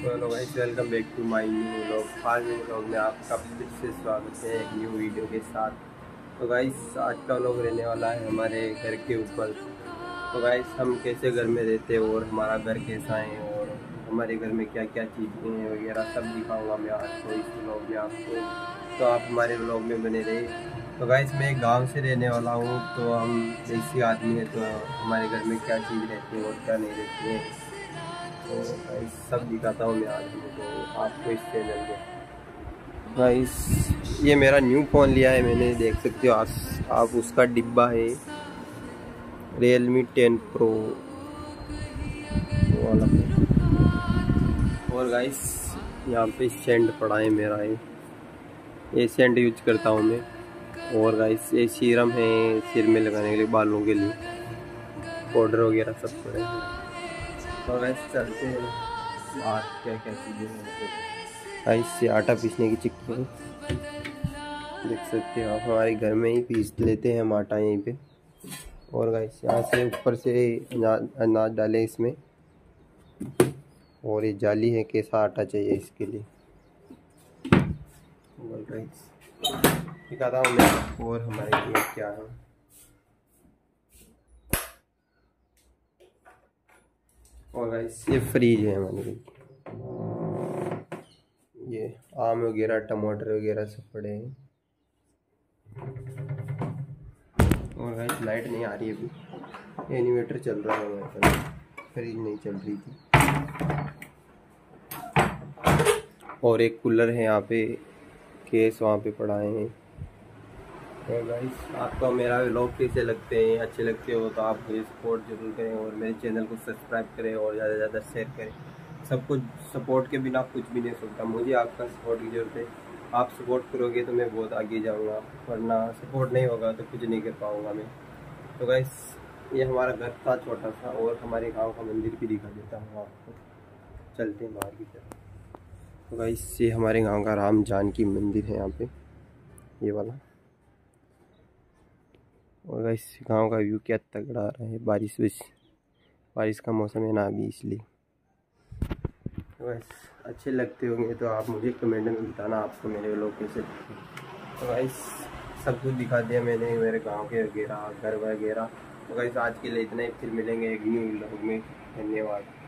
Hello guys, welcome back to my new vlog. आज के vlog में आपका फिर से स्वागत है एक न्यू वीडियो के साथ। तो गाइस, आज का व्लॉग रहने वाला है हमारे घर के ऊपर। तो गाइस, हम कैसे घर में रहते हैं और हमारा घर कैसा है और हमारे घर में क्या क्या चीज़ें हैं वगैरह सब दिखाऊंगा मैं आज तो इस व्लॉग में आपको। तो आप हमारे व्लॉग में बने रहे। तो गाइस, मैं गाँव से रहने वाला हूँ। तो हम देसी आदमी हैं, तो हमारे घर में क्या चीज़ रहती है और क्या नहीं रहती है तो गाइस सब दिखाता हूँ मैं आज तो आपको इस चैनल में। गाइस, ये मेरा न्यू फ़ोन लिया है मैंने, देख सकते हो आप उसका डिब्बा है Realme 10 Pro वाला। और गाइस, यहाँ पे सेंड पड़ा है मेरा है, ये सेंड यूज करता हूँ मैं। और गाइस, ये सीरम है सिर में लगाने के लिए, बालों के लिए, पाउडर वगैरह सब पड़े हैं। तो गाइस चलते हैं बाहर, क्या क्या चीज़ें हैं। इससे आटा पीसने की चिक्की है, देख सकते हो आप। हमारे घर में ही पीस लेते हैं हम आटा यहीं पे। और गाइस, यहाँ से ऊपर से अनाज डालें इसमें। और ये जाली है, कैसा आटा चाहिए इसके लिए। और गाइस दिखाता हूँ मैं आपको और हमारे लिए क्या है। और गाइस, ये फ्रीज है हमारे लिए, ये आम वगैरह टमाटर वगैरह सब पड़े हैं। और गाइस, लाइट नहीं आ रही है अभी, इन्वर्टर चल रहा है हमारे पास, फ्रिज नहीं चल रही थी। और एक कूलर है यहाँ पे, केस वहाँ पे पड़ा है। और गाइस, आपको मेरा व्लॉग कैसे लगते हैं, अच्छे लगते हो तो आप मुझे सपोर्ट जरूर करें और मेरे चैनल को सब्सक्राइब करें और ज़्यादा से ज़्यादा शेयर करें। सब कुछ सपोर्ट के बिना कुछ भी नहीं सकता, मुझे आपका सपोर्ट की ज़रूरत है। आप सपोर्ट करोगे तो मैं बहुत आगे जाऊंगा, वरना सपोर्ट नहीं होगा तो कुछ नहीं कर पाऊंगा मैं। तो गाइस, ये हमारा घर था छोटा सा, और हमारे गांव का मंदिर भी दिखा देता हूँ आपको। चलते हैं बाहर की तरफ। तो गाइस, ये हमारे गांव का राम जानकी मंदिर है यहाँ पे, ये वाला। और गाइस, गांव का व्यू क्या तगड़ा आ रहा है, बारिश का मौसम है ना अभी, इसलिए। बस अच्छे लगते होंगे तो आप मुझे कमेंट में बताना आपको मेरे व्लॉग कैसे लगते हैं। तो गाइस, सब कुछ दिखा दिया मैंने, मेरे गांव के वगैरह, घर वगैरह। तो गाइस, आज के लिए इतना ही, फिर मिलेंगे एक न्यू व्लॉग में। धन्यवाद।